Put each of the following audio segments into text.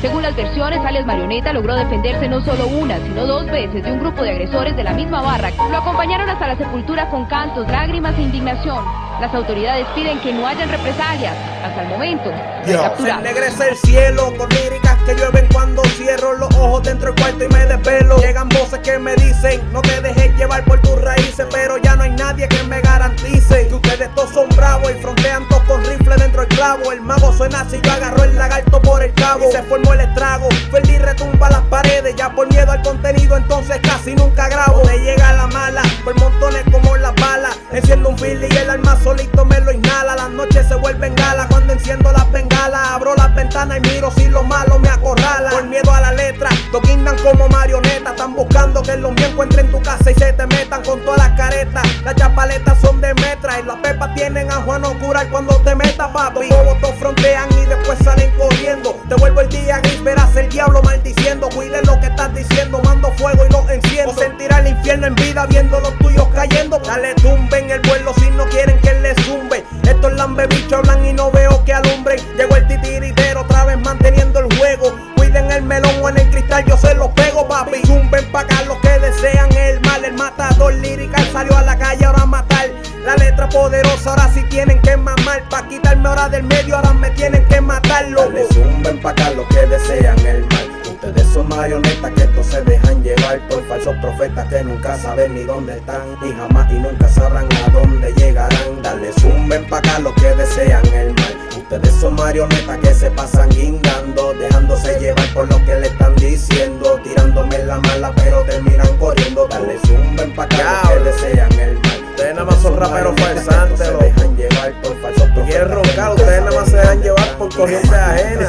Según las versiones, alias Marioneta logró defenderse no solo una, sino 2 veces de un grupo de agresores de la misma barra. Lo acompañaron hasta la sepultura con cantos, lágrimas e indignación. Las autoridades piden que no hayan represalias. Hasta el momento, se ennegrece el cielo con líricas que llueven cuando cierro los ojos dentro del cuarto y me desvelo. Llegan voces que me dicen, no te dejes llevar por tus raíces, pero ya no hay nadie que me garantice que ustedes todos son bravos y frontean todos con rifle dentro del clavo. El mago suena así, yo agarro el lagarto por el cabo y se formó el estrago. Ferdi retumba las paredes, ya por miedo al contenido entonces casi nunca grabo. Me llega la mala, por montones como las balas. Enciendo un fili y el alma solito me lo inhala. Las noches se vuelven gala cuando enciendo las bengalas. Abro las ventanas y miro si lo malo me acorrala. Por miedo a la letra, lo guindan como marionetas. Están buscando que los míos encuentren tu casa y se te metan con todas las caretas. Las chapaletas son de metra y las pepas tienen a Juan Ocural cuando te metas, papi. Todos frontean y después salen corriendo. Te vuelvo el día gris, verás el diablo maldiciendo. Cuide lo que estás diciendo, mando fuego y lo enciendo. O sentirá el infierno en vida viendo los tuyos cayendo. Dale tumben el vuelo si no quieren que les zumbe. Estos lambebichos hablan y no veo que alumbren. Llegó el titiritero otra vez manteniendo el juego. Cuiden el melón o en el cristal yo se los pego, papi. Zumben pa' acá los que desean el mal. El matador lirical salió a la calle ahora a matar. La letra poderosa ahora sí tienen que mamar. Pa' quitarme ahora del medio ahora me tienen que matarlo. Dale zumben pa' acá los que desean el mal. Ustedes son marionetas que estos se dejan llevar por falsos profetas que nunca saben ni dónde están y jamás y nunca sabrán a dónde llegarán. Dale zumben pa' acá los que desean el mal. Ustedes son marionetas que se pasan guindando, dejándose llevar por lo que le están diciendo, tirándome la mala pero terminan corriendo. Dale zumben pa' acá los que desean el mal. Ustedes nada más son raperos falsantes, se dejan llevar por falsos profetas. Quieren roncar, ustedes nada más se dejan llevar por corrientes ajenas.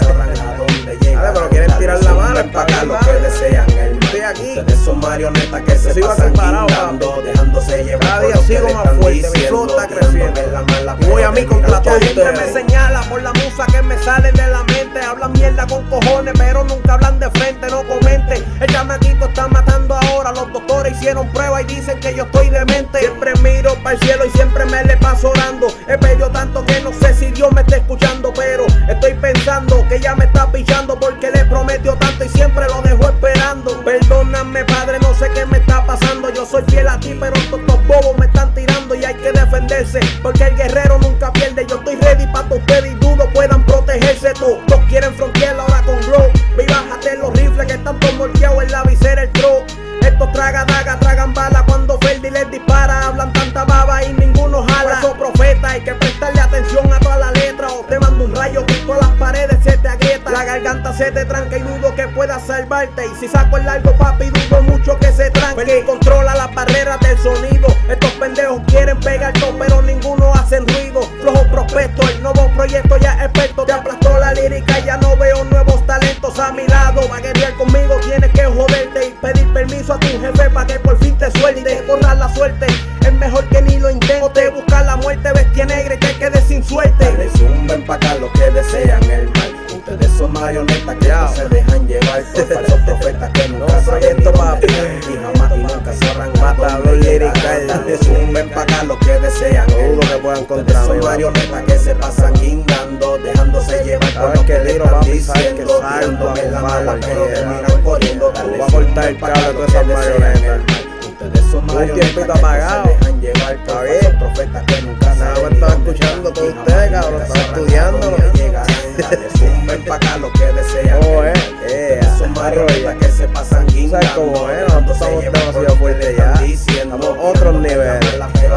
Dale, pero quieren tirar la mano, pa' acá los que desean el mal. Ustedes son marionetas que se pasan guindando, dejándose llevar. Cada día sigo más fuerte, mi flow está creciendo. Y voy a mí contra todos ustedes. Me señala por la musa que me sale de la mente. Hablan mierda con cojones, pero nunca hablan de frente, no comenten. El chamaquito está matando ahora. Los doctores hicieron pruebas y dicen que yo estoy demente. Siempre miro para el cielo y siempre me le paso orando. He pedido tanto que no sé si Dios me está escuchando, pero estoy pensando que ya me está pichando porque le prometió tanto y siempre lo dejó esperando. Perdóname, padre, no sé qué me está pasando. Yo soy fiel a ti, pero estos bobos me están tirando y hay que defenderse porque el guerrero nunca pierde. Yo estoy ready para que ustedes y dudo puedan protegerse. Todos quieren frontear ahora con glow. Ve y bájate los rifles que están todos moldeados en la visera el tro. Estos traga daga, tragan bala cuando Ferdi les dispara. Hablan tanta baba y ninguno jala. Esos profetas hay que prestarle atención a toda la letra o te mando un rayo que todas las paredes se te agrieta. La garganta se te tranca y dudo que puedas salvarte. Y si saco el largo, papi, dudo mucho que se tranque. Ferdi controla las barreras del sonido. Estos pendejos quieren pegar todo, pero ninguno hacen ruido. Flojo prospecto, el nuevo proyecto ya es experto. Te aplastó la lírica y ya no veo nuevos talentos a mi lado. Va a guerrear conmigo, tienes que joderte y pedir permiso a tu jefe para que por fin te suelte. Borrar la suerte, es mejor que ni lo intente. Buscar la muerte, bestia negra y te quedes sin suerte. Dale zumben pa' acá los que desean el mal. Ustedes son marionetas que no se dejan llevar por falsos profetas que nunca saben ni dónde están y jamás y nunca sabrán matador lirical. Dale zumben pa' acá los que desean el mal. Que puedan Ustedes son marionetas que se pasan guindando, dejándose llevar por lo que le están diciendo, tirándome la mala pero terminan corriendo. Dale voy a cortar el cable de todas esas marionetas. Ustedes son marionetas que se dejan llevar por falsos profetas que nunca saben ni estaba dónde escuchando están todo y ustedes, jamás cabrón, nunca estaba sabrán estudiando. a dónde llegarán. Dale zumben pa' acá los que desean Ustedes son marionetas que se pasan guindando, ¿sabes cómo es? dejándose Nosotros llevar estamos por demasiado lo que le fuertes están ya. diciendo, Estamos a otros niveles.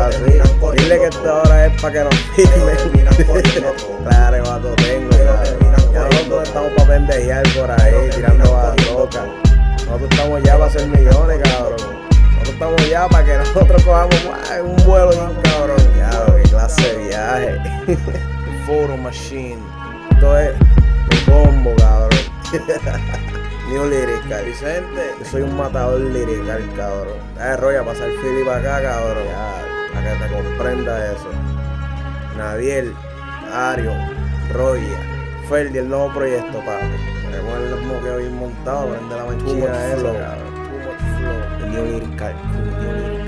Dile que esta hora es para que nos firmen. Claro, vato, tengo. Ya nosotros estamos para pendejear por ahí, tirando a loca. Nosotros estamos ya para hacer millones, cabrón. Nosotros estamos ya para que nosotros cojamos un vuelo y un cabrón. Ya, qué clase de viaje. Photo machine. Esto es mi combo, cabrón. New Lyrical. Vicente, yo soy un matador lirical, cabrón. Roya, pasar el Philly para acá, cabrón. Ya, para que te comprenda eso. Nadiel, Ario, Roya, Ferdi, el nuevo proyecto, papi. Tenemos el moqueo bien montado, prende la manchilla de eso, cabrón. Too much flow. New Lyrical.